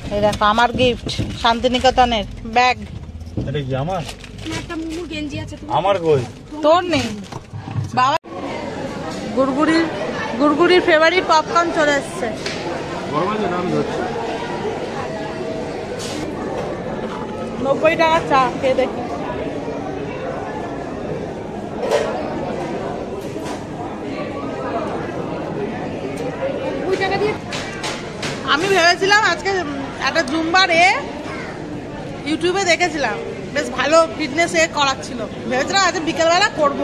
এই দেখো আমার গিফট শান্তিনিকেতনের ব্যাগ। এটা কি আমার? একটা মুমু গেঞ্জি আছে আমার কই? তোর নেই বাবা। গুড়গুড়ির ফেভারিট পপকর্ন চলে এসছে। 90 টাকা চা খেয়ে দেখি। আমি ভেবেছিলাম আজকে একটা জুম্বার ইউটিউবে দেখেছিলাম, বেশ ভালো ফিটনেস করাচ্ছিল, ভেবেছিলাম আজকে বিকেলবেলা করবো।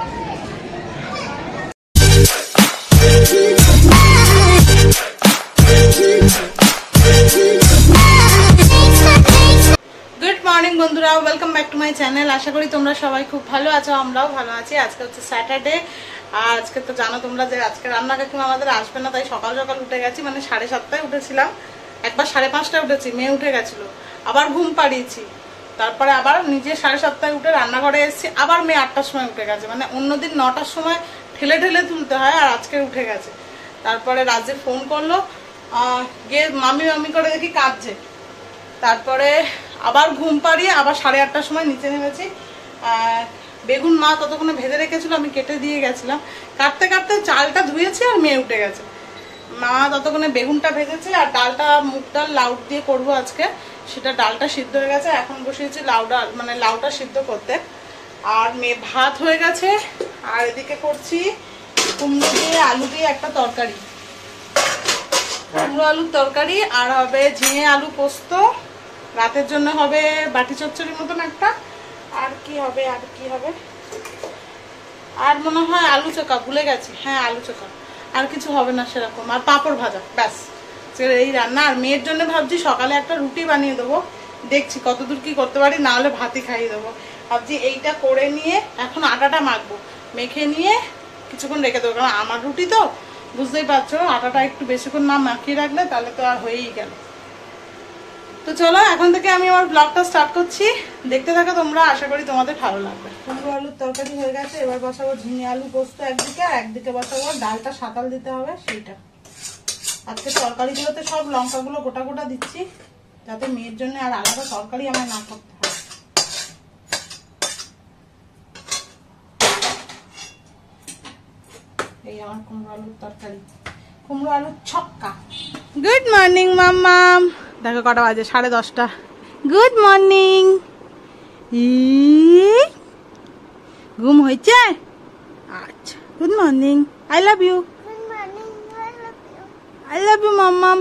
গুড মর্নিং বন্ধুরা, welcome back to my channel. আশা করি তোমরা সবাই খুব ভালো আছো, আমরাও ভালো আছি। আজকে হচ্ছে স্যাটারডে, আর আজকে তো জানো তোমরা যে আজকে রান্না কাকিমা আমাদের আসবে না, তাই সকাল সকাল উঠে গেছি। মানে 7:30টায় উঠেছিলাম, একবার 5:30টায় উঠেছি, মেয়ে উঠে গেছিল, আবার ঘুম পাড়িয়েছি, তারপরে আবার নিজে 7:30টায় উঠে রান্নাঘরে এসেছি, আবার মেয়ে 8টার সময় উঠে গেছে। মানে অন্যদিন 9টার সময় ঠেলে ঠেলে তুলতে হয়, আর আজকে উঠে গেছে। তারপরে রাজে ফোন করলো, গিয়ে মামি করে দেখি কাঁদছে। তারপরে আবার ঘুম পাড়িয়ে আবার 8:30টার সময় নিচে নেমেছি। বেগুন মা ততক্ষণে ভেজে রেখেছিল, আমি কেটে দিয়ে গেছিলাম। কাটতে কাটতে চালটা ধুয়েছি আর মেয়ে উঠে গেছে। মা ততক্ষণে বেগুনটা ভেজেছে, আর ডালটা মুগ ডাল লাউ দিয়ে করবো আজকে, সেটা ডালটা সিদ্ধ হয়ে গেছে। এখন বসিয়েছি লাউটা সিদ্ধ করতে। আর মেয়ে ভাত হয়ে গেছে, আর এদিকে করছি কুমড়ো দিয়ে আলু দিয়ে একটা তরকারি, কুমড়ো আলুর তরকারি। আর হবে ঝিঙে আলু পোস্ত, রাতের জন্য হবে বাটি চচ্চড়ির মতন একটা। আর কি হবে আর মনে হয় আলু চোখা, ভুলে গেছি, হ্যাঁ আলু চোখা। আর কিছু হবে না সেরকম, আর পাঁপড় ভাজা, ব্যাস এই রান্না। আর মেয়ের জন্য ভাবছি সকালে একটা রুটি বানিয়ে দেবো, দেখছি কতদূর কি করতে পারি, না হলে ভাতই খাইয়ে দেবো। ভাবছি এইটা করে নিয়ে এখন আটাটা মাখবো, মেখে নিয়ে কিছুক্ষণ রেখে দেবো, কারণ আমার রুটি তো বুঝতেই পারছো, আটাটা একটু বেশিক্ষণ না মাখিয়ে রাখলে তাহলে তো আর হয়েই গেল। তো চলো এখন থেকে আমি আমার ব্লগটা স্টার্ট করছি, দেখতে থাকো তোমরা, আশা করি তোমাদের ভালো লাগবে। কুমড়ো আলুর তরকারি হয়ে গেছে, এবার বসাবো ঝিঙে আলু পোস্ত একদিকে, আর একদিকে বসাবো ডালটা সাঁতাল দিতে হবে সেইটা। আজকে তরকারিগুলোতে সব লঙ্কাগুলো গোটা গোটা দিচ্ছি, যাতে মেয়ের জন্য আর আলাদা তরকারি আমার না করতে হয়। এই আমার কুমড়ো আলুর তরকারি, কুমড়ো আলুর ছক্কা। গুড মর্নিং মাম্মাম, দেখো কটা বাজে, 10:30। Good morning. ঘুম হয়েছে? আচ্ছা, good morning, I love you. I love you মাম্মাম।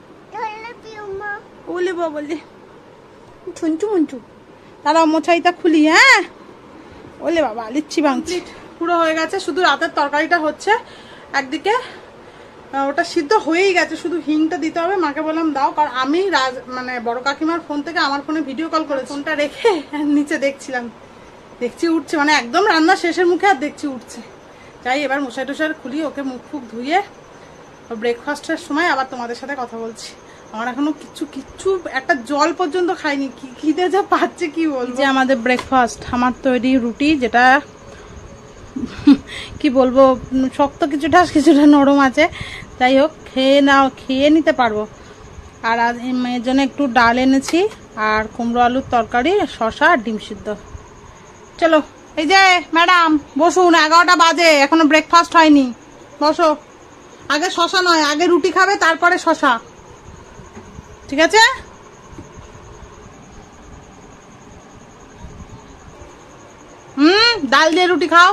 বলি বলি ছুঞ্চু মুঞ্চু, তারা মোছাইটা খুলি। হ্যাঁ বলে বাবা, লিচ্ছি ভাঙছি। পুরো হয়ে গেছে, শুধু রাতের তরকারিটা হচ্ছে একদিকে, ওটা সিদ্ধ হয়েই গেছে, শুধু হিংটা দিতে হবে। মাকে বললাম দাও, কারণ আমি মানে বড় কাকিমার ফোন থেকে আমার ফোনে ভিডিও কল করে ফোনটা রেখে নিচে দেখছি উঠছে, মানে একদম রান্না শেষের মুখে, আর দেখছি উঠছে। যাই এবার মশাই টশাই খুলি, ওকে মুখ ফুক ধুয়ে ব্রেকফাস্টের সময় আবার তোমাদের সাথে কথা বলছি। আমার এখনো কিচ্ছু একটা জল পর্যন্ত খাইনি, খিদে যা পাচ্ছে কি বলবো। যে আমাদের ব্রেকফাস্ট, আমার তৈরি রুটি, যেটা কি বলবো, শক্ত কিছুটা নরম আছে, যাই হোক খেয়ে নিতে পারবো। আর মেয়ের জন্য একটু ডাল এনেছি, আর কুমড়ো আলুর তরকারি, শসা আর ডিম সিদ্ধ। চলো এই যে ম্যাডাম বসুন, 11টা বাজে, এখনো ব্রেকফাস্ট হয়নি, বসো। আগে শসা নয়, আগে রুটি খাবে, তারপরে শসা, ঠিক আছে? ডাল দিয়ে রুটি খাও।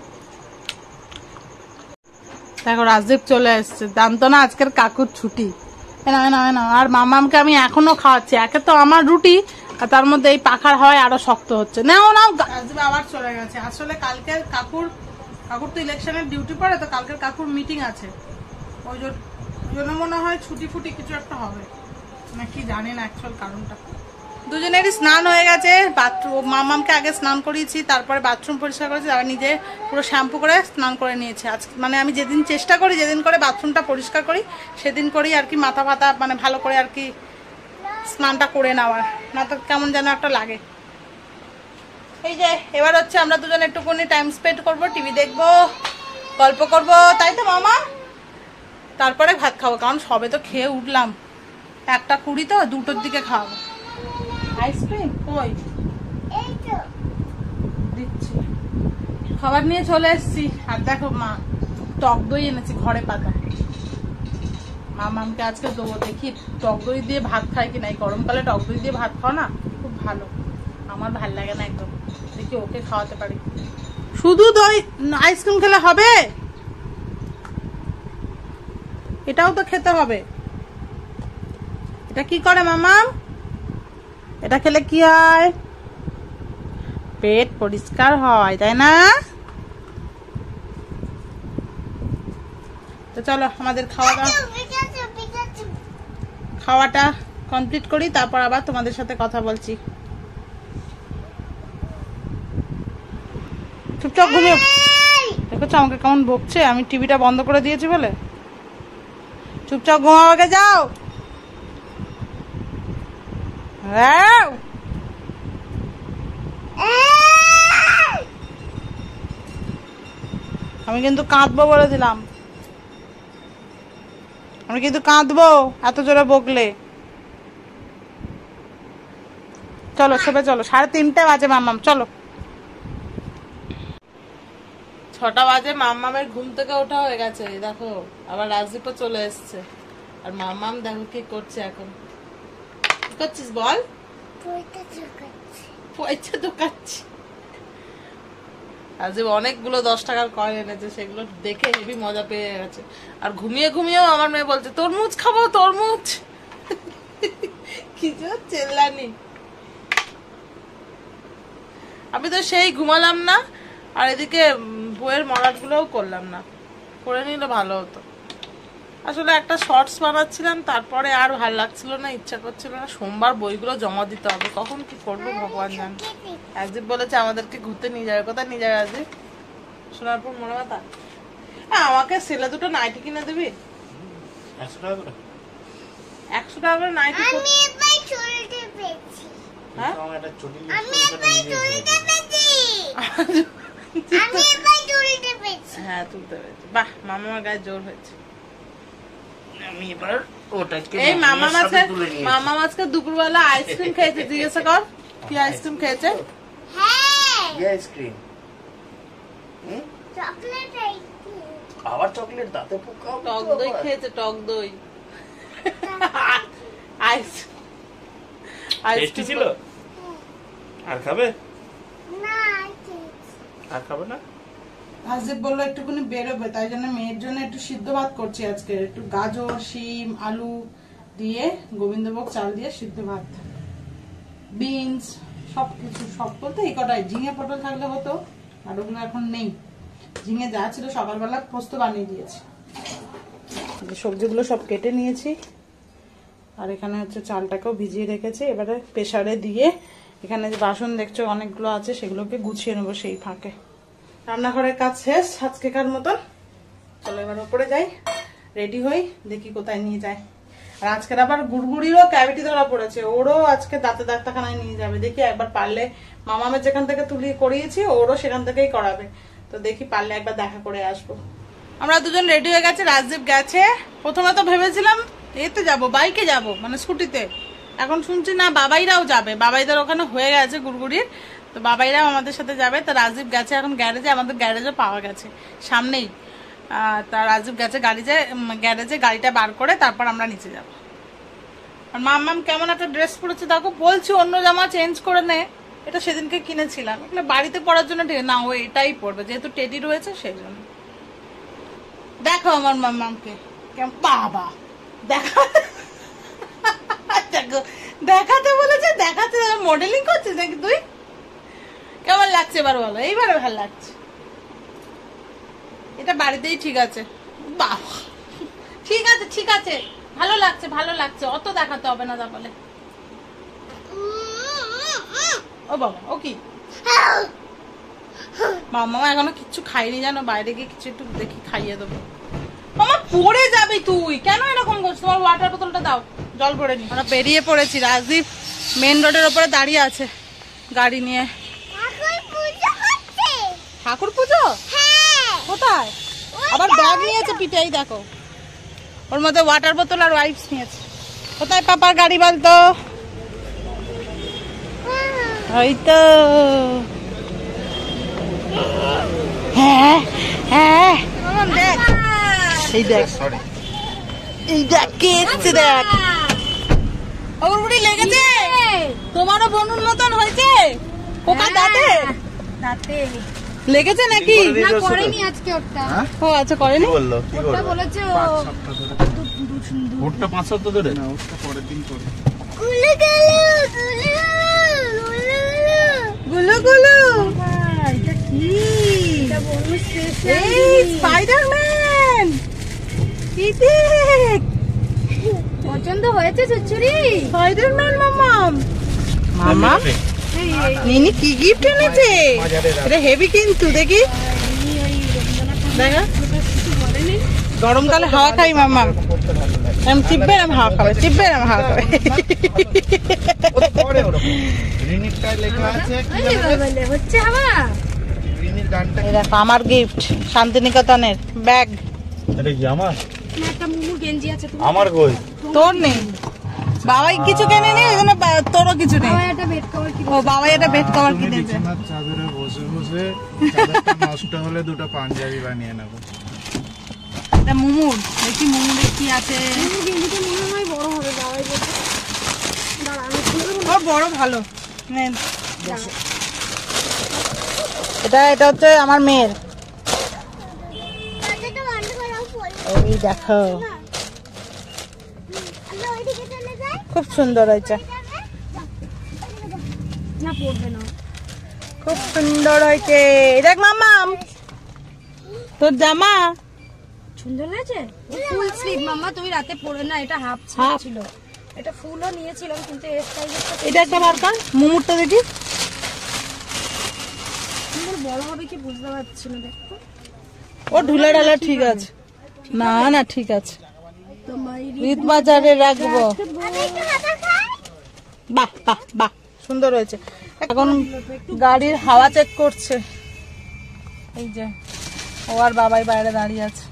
দেখো রাজদীপ চলে এসছে, জানতো না আজকের কাকুর ছুটি। না, আর মামামকে আমি এখনো খাওয়াচ্ছি, একে তো আমার রুটি, আর তার মধ্যে এই পাখার হাওয়ায় আরো শক্ত হচ্ছে। নাও রাজদীপ আবার চলে গেছে। আসলে কালকে কাকুর তো ইলেকশনের ডিউটি পড়ে, তো কালকের কাকুর মিটিং আছে, ওই জন্য মনে হয় ছুটি ফুটি কিছু একটা হবে, না কি জানি না অ্যাকচুয়াল কারণটা। দুজনেরই স্নান হয়ে গেছে, মামামকে আগে স্নান করিয়েছি, তারপরে বাথরুম পরিষ্কার করেছি, তারপর নিজে পুরো শ্যাম্পু করে স্নান করে নিয়েছে। আজ মানে আমি যেদিন চেষ্টা করি, যেদিন করে বাথরুমটা পরিষ্কার করি, সেদিন করেই আর কি মাথা ফাতা মানে ভালো করে আর কি স্নানটা করে নেওয়ার, না তো কেমন যেন একটা লাগে। এই যে এবার হচ্ছে আমরা দুজন একটুখানি টাইম স্পেন্ড করবো, টিভি দেখবো, গল্প করবো, তাই তো মামা? তারপরে ভাত খাবো, কারণ সবে তো খেয়ে উঠলাম, একটা 20 তো, 2টোর দিকে খাওয়াবো। আইসক্রিম কই দিচ্ছি, খাবার নিয়ে চলে এসেছি। আর দেখো মা টক দই এনেছি ঘরে পাতা, মামামকে আজকে দেবো, দেখি টক দই দিয়ে ভাত খাই কিনা। এই গরমকালে টক দই দিয়ে ভাত খাও না খুব ভালো, আমার ভাল লাগে না একদম, দেখি ওকে খাওয়াতে পারি। শুধু দই আইসক্রিম খেলে হবে? এটাও তো খেতে হবে। এটা কি করে মামাম? এটা খেলে কি হয়? পেট পরিষ্কার হয়, তাই না? তো চলো আমাদের খাওয়াটা কমপ্লিট করি, তারপর আবার তোমাদের সাথে কথা বলছি। চুপচাপ ঘুমিয়ে দেখো আমাকে কেমন বকছে, আমি টিভিটা বন্ধ করে দিয়েছি বলে। চুপচাপ ঘুমাবে, যাও। আমি কিন্তু কাঁদবো বলে দিলাম, আমি কিন্তু কাঁদবো এত জোরে বকলে। চলো শোবে চলো, 3:30 বাজে মাম্মাম, চলো। 6টা বাজে, মাম্মামের ঘুম থেকে ওঠা হয়ে গেছে। দেখো আবার রাজদীপও চলে এসছে, আর মাম্মাম দেখো কি করছে এখন। কি করছিস বল? পয়সা ঢোকাচ্ছি। রাজদীপ অনেকগুলো 10 টাকার কয়েন এনেছে, সেগুলো দেখে হেবি মজা পেয়ে গেছে। আর ঘুমিয়ে ঘুমিয়েও আমার মেয়ে বলছে তরমুজ খাবো, তরমুজ। কি চেল্লানি। আমি তো সেই ঘুমালাম না, আর এদিকে বইয়ের মরাট গুলোও করলাম না, করে নিলে ভালো হতো। আসলে একটা শর্টস বানাচ্ছিলাম, তারপরে আর ভাল লাগছিল না, ইচ্ছা করছিল না। সোমবার বইগুলো জমা দিতে হবে, কখন কি করবো ভগবান জানে। রাজদীপ বলেছে আমাদেরকে ঘুরতে নিয়ে যাবে। কোথায় নিয়ে যাবে রাজদীপ? সোনারপুর মনে কথা। আমাকে ছেলে দুটো নাইটি কিনে দিবি? 100 টাকা করে। 100 টাকা করে নাইটি? হ্যাঁ হ্যাঁ তুলতে পেরেছি। বাহ, মামার গায়ে জোর হয়েছে। এই মামা আজকে দুপুরবেলা আইসক্রিম খেয়েছে, জিজ্ঞাসা কর কি আইসক্রিম খেয়েছে। আবার চকলেট, দাঁতে পোকা। টক দই খেয়েছে, টক দই। টেস্টি ছিল। আর খাবে না? আর খাবে না? রাজদীপ বললো একটুখানি বেরোবে, তাই জন্য মেয়ের জন্য একটু সিদ্ধ ভাত করছি আজকে। একটু গাজর, শিম, আলু দিয়ে গোবিন্দভোগ চাল দিয়ে সিদ্ধ ভাত, বিনস সবকিছু, সব বলতে এই কটাই। ঝিঙে পটল থাকলে হতো, আর ওগুলো এখন নেই। ঝিঙে যা ছিল সকালবেলা পোস্ত বানিয়ে দিয়েছি। সবজিগুলো সব কেটে নিয়েছি, আর এখানে হচ্ছে চালটাকেও ভিজিয়ে রেখেছি। এবারে প্রেসারে দিয়ে এখানে যে বাসন দেখছো অনেকগুলো আছে, সেগুলোকে গুছিয়ে নেবো সেই ফাঁকে। রান্নাঘরের কাজ শেষ আজকেকার মতন। চলো এবার উপরে যাই, রেডি হই, দেখি কোথায় নিয়ে যায়। আর আজকের আবার গুড়গুড়িরও ক্যাভিটি ধরা পড়েছে, ওরও আজকে দাঁতে ডাক্তারখানায় নিয়ে যাবে। দেখি একবার পারলে, মামামের যেখান থেকে করিয়েছি ওরও সেখান থেকেই করাবে, তো দেখি পারলে একবার দেখা করে আসবো। আমরা দুজন রেডি হয়ে গেছে, রাজদীপ গেছে। প্রথমে তো ভেবেছিলাম এতে যাব, বাইকে যাব, মানে স্কুটিতে। এখন শুনছি না বাবাইরাও যাবে, বাবাইদের ওখানে হয়ে গেছে গুড়গুড়ির, তো বাবাইরাও আমাদের সাথে যাবে। তো রাজদীপ গেছে এখন গ্যারেজে, আমাদের গ্যারেজে পাওয়া গেছে সামনেই। তা রাজদীপ গেছে গ্যারেজে গাড়িটা বার করে তারপর আমরা নিচে যাব। আর মাম্মাম কেমন একটা ড্রেস পরেছে দেখো, বলছি অন্য জামা চেঞ্জ করে নে, এটা সেদিনকে কিনেছিলাম, এগুলো বাড়িতে পরার জন্য না, ও এটাই পরবে, যেহেতু টেডি রয়েছে সেই জন্য। দেখো আমার মাম্মামকে কেমন, বাবা দেখা দেখাতে বলেছে, দেখাতে মডেলিং করছিস নাকি তুই? কেমন লাগছে এবার বলো? এইবারে ভালো লাগছে, এটা বাড়িতেই ঠিক আছে। বাহ, ঠিক আছে ঠিক আছে, ভালো লাগছে ভালো লাগছে, অত দেখাতে হবে না। তা বলে ও বাবা, ও কি মামা এখনো কিচ্ছু খাইনি জানো, বাইরে গিয়ে কিছু একটু দেখি খাইয়ে দেবো। মামা পড়ে যাবি তুই, কেন এরকম করছিস? তোমার ওয়াটার বোতলটা দাও, জল ভরে নি। আমরা বেরিয়ে পড়েছি, রাজদীপ মেন রোডের ওপরে দাঁড়িয়ে আছে গাড়ি নিয়ে। ঠাকুর পুজো কোথায়? আবার ব্যাগ নিয়েছে পিঠেই দেখো, ওর মধ্যে ওয়াটার বোতল আর ওয়াইপস নিয়েছে। কোথায় পাপার গাড়ি বলতো? ওই তো। হ্যাঁ হ্যাঁ দেখ, এই দেখ, এই দেখ কে এসছে দেখ। ওগুলি লেগেছে? তোমারও বনুর মতন হয়েছে পোকা দাঁতে? দাঁতে লেগেছে নাকি? না করেনি আজকে ওটা। ও আচ্ছা করেনি। বললো কি ওটা করবো? বলেছে ও ভোটটা 5 সপ্তাহ ধরে না, ওটা পরের দিন করবে। গুলু গুলু, এটা কি? এটা বনু স্পেশাল। এই স্পাইডারম্যান। কি দেখ, পছন্দ হয়েছে চুচুরি? স্পাইডারম্যান মামাম। মামা নিনি কি গিফট এনেছে? এটা হেভি কিন্তু, দেখি দেখা। গরমকালে হাওয়া খাই মামা, এরম চিপবে এরম হাওয়া খাবে, চিপবে এরম হাওয়া খাবে। রিনিকটায় লেখা আছে কি আরে বাবা লে, হচ্ছে হাওয়া। রিনির গানটা এই দেখো আমার গিফট, শান্তিনিকেতনের ব্যাগ। এটা কি আমার? না একটা মুমু গেঞ্জি আছে তোমার। আমার কই? তোর নেই, বাবাই কিছু কেনেনি, ওই জন্য তোরও কিছু নেই। বাবা একটা বেড কভার কি? ও বাবাই একটা বেড কভার তুমি কিনেছে। বিছানার চাদরে বসে বসে চাদরটা নষ্ট হলে দুটো পাঞ্জাবি বানিয়ে নেবো। এটা মুমুর, দেখি মুমুরের কি আছে। মুমু গেঞ্জিটা মনে হয় বড় হবে, বাবাই বলছে। দাঁড়া আমি খুলে দেবো। ওর বড় ভালো। নেন। এটা হচ্ছে আমার মেয়ের। এই দেখো খুব সুন্দর হয়েছে, না পড়বে না। খুব সুন্দর হয়েছে। দেখ মামাম তোর জামা। সুন্দর লাগছে। ফুল স্লিভ মাম্মা, তুমি রাতে পরে না, এটা হাফ Half? ছিল। এটা ফুলও নিয়েছিলাম কিন্তু এর সাইজটা এটা একটা বার কর, মুমুরটা দেখি। সুন্দর বড় হবে কি বুঝতে পারছি না, দেখো। ও ঢুলে ঢালা ঠিক আছে, না না ঠিক আছে, তোমার ঈদ বাজারে রাখবো। বাহ বাহ বাহ, সুন্দর হয়েছে। এখন গাড়ির হাওয়া চেক করছে, এই যে ও আর বাবাই বাইরে দাঁড়িয়ে আছে।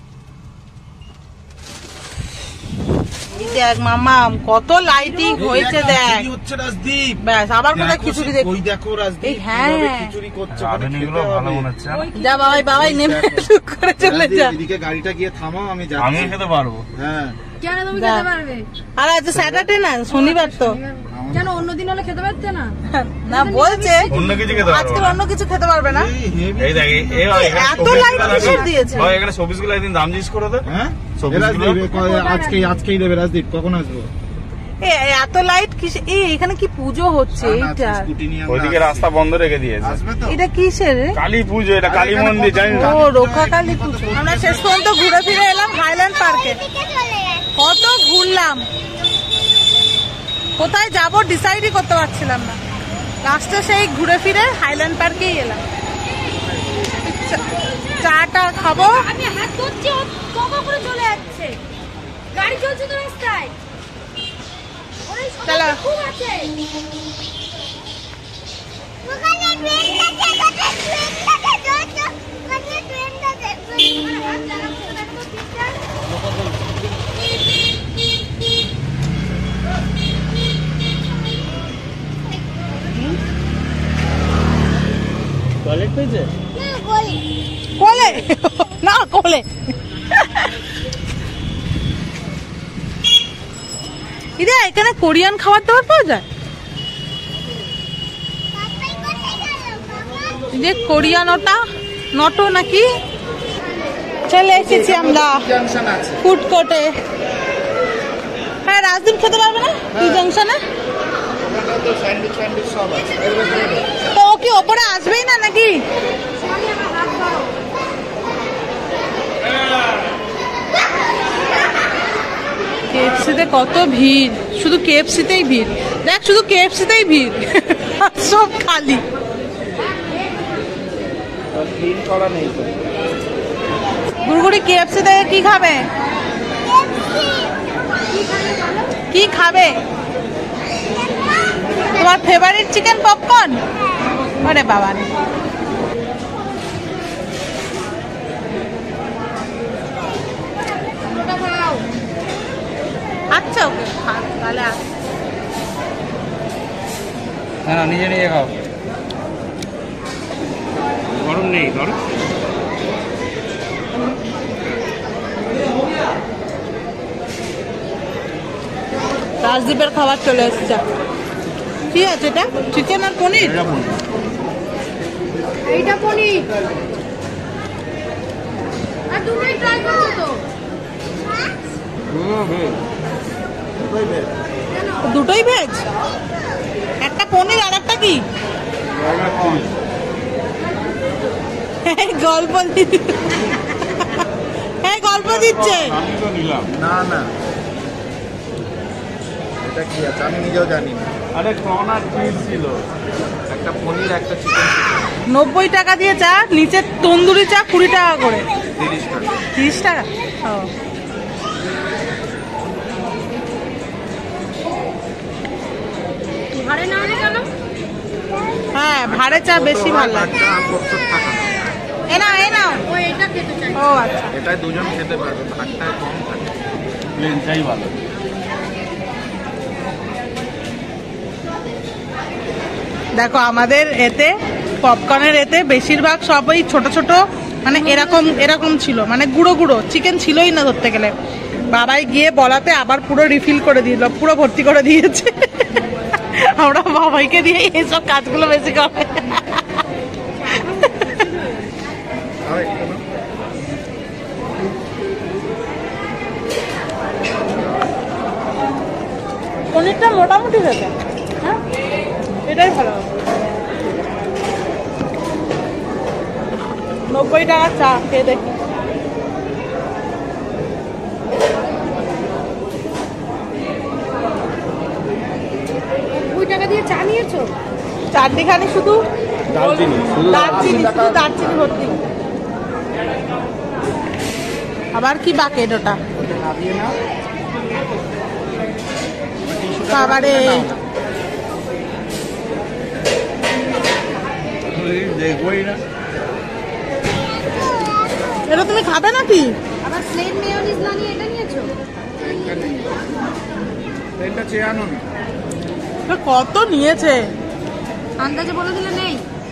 এই দেখ মামাম কত লাইটিং হয়েছে দেখ। কি হচ্ছে রাজদীপ? ব্যাস আবার কোথায় খিচুড়ি দেখ। ওই দেখো রাজদীপ এই হ্যাঁ। কিভাবে খিচুড়ি করছে, ওখানে রাঁধুনিগুলো খেতে ভালো হবে। মনে হচ্ছে। যা বাবাই বাবাই নেমে টুক করে চলে রাজদীপ, যা। এদিকে গাড়িটা গিয়ে থামাও, আমি আমি যাচ্ছি। খেতে পারবো। হ্যাঁ কেন তুমি যা। খেতে পারবে? আর আজ স্যাটারডে না, শনিবার তো। কেন অন্যদিন হলে খেতে পারতে না? না বলছে অন্য কিছু খেতে পারবো আজকে না। অন্য কিছু খেতে পারবে না। এই heavy। এই দেখ এত লাইট কিসের দিয়েছে? ভাই এখানে সবজিগুলো একদিন দাম জিজ্ঞেস করে দে। হ্যাঁ সবজিগুলো? রাজদীপ, আজকেই দেবে রাজদীপ, কখন আসবো? এ এত লাইট কিসে? এখানে কি পুজো হচ্ছে? এইটা স্কুটি নিয়ে আমরা ওইদিকে আসছি। রাস্তা বন্ধ রেখে দিয়েছে। আসবে তো? এটা কিসের রে? কালী পুজো, এটা কালী মন্দির জানি না। ও রক্ষা কালী পুজো। আমরা শেষ পর্যন্ত ঘুরে ফিরে এলাম হাইল্যান্ড পার্কে। কত ঘুরলাম, কোথায় যাব ডিসাইডই করতে পারছিলাম না। লাস্টে সেই ঘুরে ফিরে হাইল্যান্ড পার্কেই এলাম। চাটা খাবো। আমি হাত ধরছি, ও কখন করে চলে যাচ্ছে। গাড়ি চলছে তো রাস্তায়। ওরে চলো। সবাই খুব আছে। টয়লেট পেয়েছে? কোলে না কোলে। ইদে এখানে কোরিয়ান খাবার দাবার পাওয়া যায়? যে কোরিয়ান ওটা নটো নাকি? চলে এসেছি আমরা জাংশন আছে। ফুড কোর্টে। হ্যাঁ রাজদীপ খেতে পারবে না কি জাংশনে? ওখানটা তো স্যান্ডউইচ সব আছে। তো ও কি ওপরে আসবেই না নাকি? কেএফসিতে কত ভিড়, শুধু কেএফসিতেই ভিড়। দেখ শুধু কেএফসিতেই ভিড়, সব খালি। ক্লিন করা নেই তো। গুড়গুড়ি কেএফসি থেকে কি খাবে? কি খাবে? তোমার ফেভারিট চিকেন পপকর্ন? আরে বাবা রে। আচ্ছা ওকে তাহলে না নিজে নিজে খাও, গরম নেই ধরো। রাজদীপের খাবার চলে এসছে। কি আছে এটা? চিকেন আর পনির? এইটা পনির আর দুটোই ট্রাই করো তো। দুটোই ভেজ? একটা পনির আর একটা কি গল্প গল্প দিচ্ছে। না না, এটা কি আছে আমি নিজেও জানি না। আরে কর্ন আর চিজ ছিল, একটা পনির একটা চিকেন 90 টাকা দিয়ে চা, নিচে তন্দুরি চা 20 টাকা করে। 30 টাকা। 30 টাকা? ও ভাড়ে না হলে কেন? হ্যাঁ, ভাড়ে চা বেশি ভালো লাগে। 70 টাকা। এ নাও। ও এটা খেতে চাই। ও আচ্ছা। এটাই দুজন খেতে পারবে, ভাতটা কম থাকে। প্লেন চাই ভালো। দেখো আমাদের এতে পপকর্নের এতে বেশিরভাগ সবই ছোট ছোট, মানে এরকম ছিল, মানে গুঁড়ো গুঁড়ো চিকেন ছিলই না ধরতে গেলে। বাবাই গিয়ে বলাতে আবার পুরো রিফিল করে দিল, পুরো ভর্তি করে দিয়েছে। আমরা বাবাইকে দিয়ে এইসব কাজগুলো বেশি করে। পনিরটা মোটামুটি হয়েছে, হ্যাঁ এটাই ভালো। 90 টাকা চা খেয়ে দেখি। 90 টাকা দিয়ে চা নিয়েছো? চারটিখানি শুধু দারচিনি, দারচিনি ভর্তি। আবার কি বাকেট ওটা? বাবারে, দেখবোই না। এটা তুমি খাবে নাকি? আবার প্লেন মেয়োনিজ না নিয়ে এটা নিয়েছো? এটা চেয়ে আনো না। এটা কত নিয়েছে? আন্দাজে বলে দিলে নেই।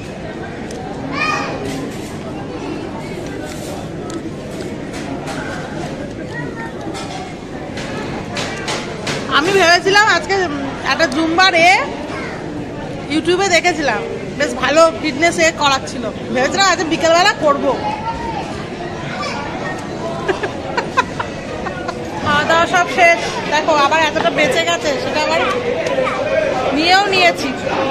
আমি ভেবেছিলাম আজকে একটা জুম্বার ইউটিউবে দেখেছিলাম, বেশ ভালো ফিটনেস করাচ্ছিল, ভেবেছিলাম আজ বিকেলবেলা করবো। খাওয়া দাওয়া সব শেষ, দেখো আবার এতটা বেঁচে গেছে, সেটা আবার নিয়েও নিয়েছি।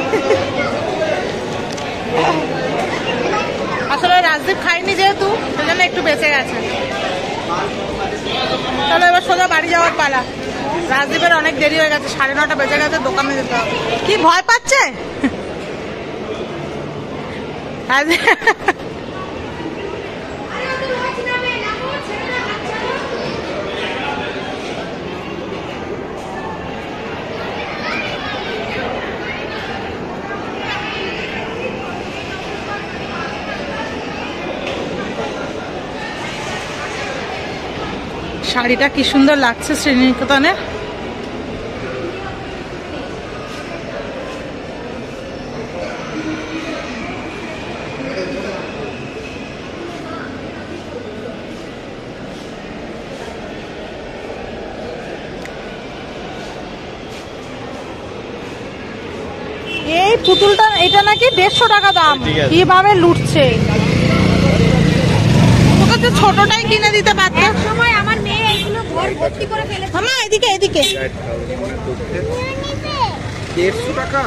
আসলে রাজদীপ খাইনি যেহেতু, সেজন্য একটু বেঁচে গেছে। চলো এবার সোজা বাড়ি যাওয়ার পালা। রাজদীপের অনেক দেরি হয়ে গেছে, 9:30 বেজে গেছে, দোকানে যেতে হবে। কি ভয় পাচ্ছে? শাড়িটা কি সুন্দর লাগছে শ্রীনিকেতনের। এই পুতুলটা এটা নাকি 150 টাকা দাম, কিভাবে লুটছে। তোকে তো ছোটটাই কিনে দিতে পারতো। এক সময় আমার মেয়ে এগুলো ভর্তি করে ফেলেছে। মামা এদিকে 150 টাকা?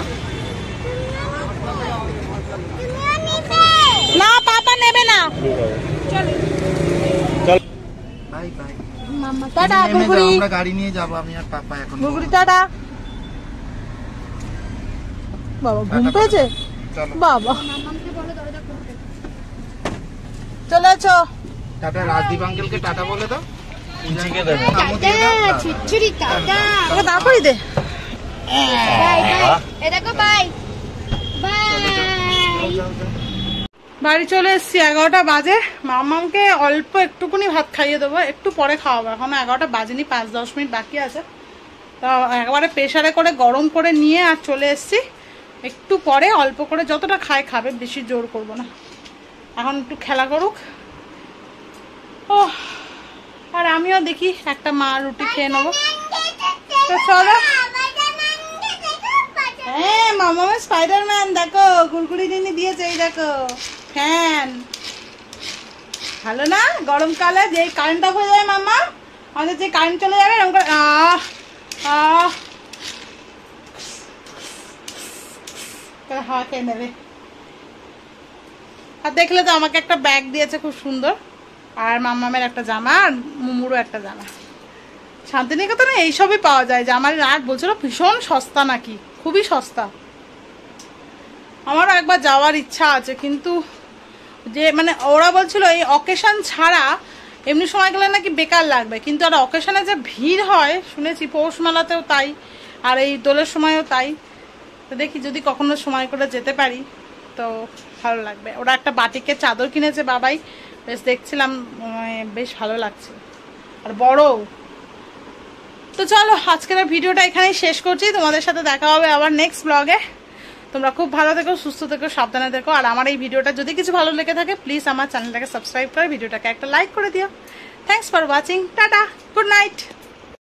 না পাপা নেবে না। Bye bye. মাম্মা টাটা গুগুরি, আমরা গাড়ি নিয়ে যাব, আমি আর পাপা এখন। গুগুরি টাটা। বাবা ঘুম পেয়েছে বাবা, মাম্মাকে বলে দরজা খুলতে। চলে এসো। টাটা। রাজদীপ আঙ্কেলকে টাটা বলে দাও। Tata ছুটছুরি tata. ওকে দাও করে দে। Bye bye. এ দেখো বাই বাই। বাড়ি চলে এসছি, 11টা বাজে। মামাকে অল্প একটুকুনি ভাত খাইয়ে দেবো, একটু পরে খাওয়াবো, এখন 11টা বাজেনি, 5-10 মিনিট বাকি আছে। তা একবারে প্রেশারে করে গরম করে নিয়ে আর চলে এসেছি। একটু পরে অল্প করে যতটা খাবে, বেশি জোর করব না। এখন একটু খেলা করুক। ও আর আমিও দেখি একটা মা রুটি খেয়ে নেবো। তো চলো। হ্যাঁ মামা স্পাইডারম্যান দেখো, কুরকুরি নিয়ে দিয়েছে, এই দেখো ফ্যান। ভালো না? গরমকালে যে কারেন্ট অফ হয়ে যাবে মামা, আমাদের যে কারেন্ট চলে যাবে এরকম করে হাওয়া খেয়ে নেবে। আর দেখলে তো আমাকে একটা ব্যাগ দিয়েছে খুব সুন্দর, আর মামামের একটা জামা, আর মুমুরও একটা জামা। শান্তিনিকেতনে এইসবই পাওয়া যায় জামার। আর বলছিল ভীষণ সস্তা নাকি, খুবই সস্তা। আমারও একবার যাওয়ার ইচ্ছা আছে, কিন্তু যে মানে ওরা বলছিল এই অকেশন ছাড়া এমনি সময় গেলে নাকি বেকার লাগবে, কিন্তু আর অকেশনে যে ভিড় হয় শুনেছি, পৌষ মেলাতেও তাই, আর এই দোলের সময়ও তাই। তো দেখি যদি কখনো সময় করে যেতে পারি তো ভালো লাগবে। ওরা একটা বাটিকের চাদর কিনেছে বাবাই, বেশ দেখছিলাম, বেশ ভালো লাগছে, আর বড়। তো চলো আজকের ভিডিওটা এখানেই শেষ করছি। তোমাদের সাথে দেখা হবে আবার নেক্সট ব্লগে। তোমরা খুব ভালো থেকো, সুস্থ থেকো, সাবধানে থেকো। আর আমার এই ভিডিওটা যদি কিছু ভালো লেগে থাকে প্লিজ আমার চ্যানেলটাকে সাবস্ক্রাইব করে ভিডিওটাকে একটা লাইক করে দিও। Thanks for watching. টাটা, গুড নাইট।